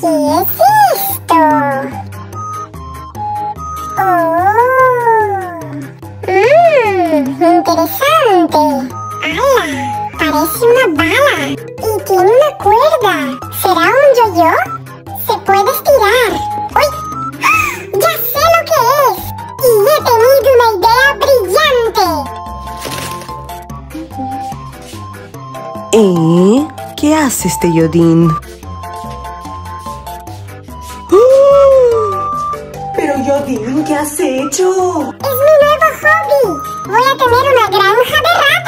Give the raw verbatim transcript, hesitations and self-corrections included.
¿Qué es esto? ¡Oh! ¡Mmm! ¡Interesante! ¡Hala! Parece una bala y tiene una cuerda. ¿Será un yo-yo? Se puede estirar. ¡Uy! ¡Ya sé lo que es! ¡Y he tenido una idea brillante! ¿Eh? ¿Qué hace este Yodín? Pero Yodín, ¿qué has hecho? ¡Es mi nuevo hobby! ¡Voy a tener una granja de ratas!